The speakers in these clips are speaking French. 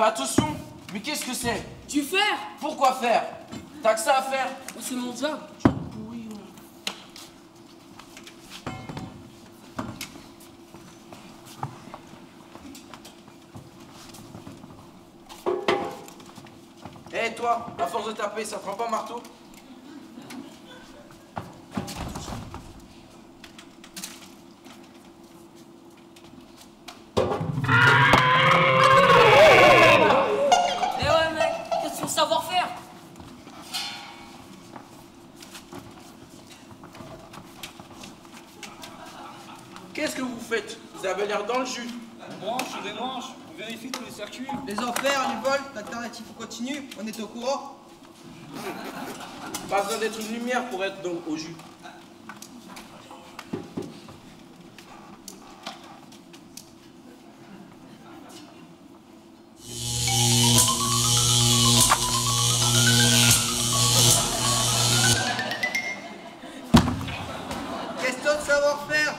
Fais attention. Mais qu'est-ce que c'est? Du fer. Pourquoi faire? T'as que ça à faire? C'est mon job. Oui. Hé toi, à force de taper, ça te prend pas un marteau? Eh ouais mec, qu'est-ce qu'il faut savoir faire? Qu'est-ce que vous faites? Vous avez l'air dans le jus. On débranche, on vérifie tous les circuits. Les enfers, du vol, l'alternative au continu, on est au courant. Pas besoin d'être une lumière pour être donc au jus. Question de savoir-faire.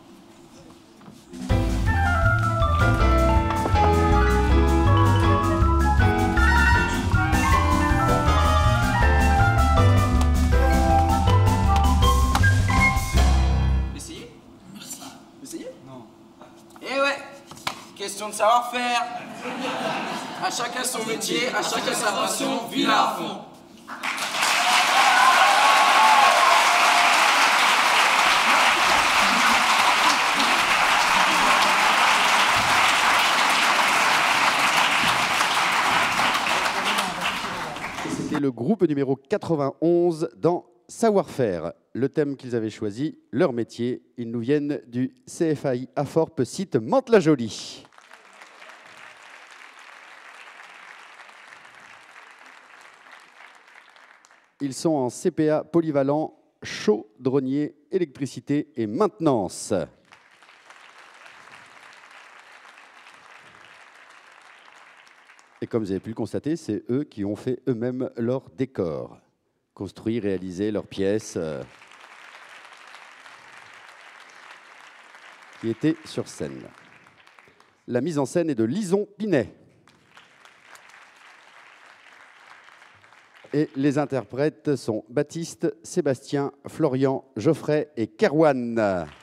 Essayez? Essayez? Non. Eh ouais, question de savoir-faire. À chacun son métier, à chacun sa passion, vive-la à fond. C'était le groupe numéro 91 dans Savoir-faire. Le thème qu'ils avaient choisi, leur métier, ils nous viennent du CFAI Aforp, site Mantes-la-Jolie. Ils sont en CPA polyvalent, chaudronnier, électricité et maintenance. Et comme vous avez pu le constater, c'est eux qui ont fait eux-mêmes leur décor. Construit, réalisé leurs pièces qui étaient sur scène. La mise en scène est de Lison Pinet. Et les interprètes sont Baptiste, Sébastien, Florian, Geoffrey et Kerwan.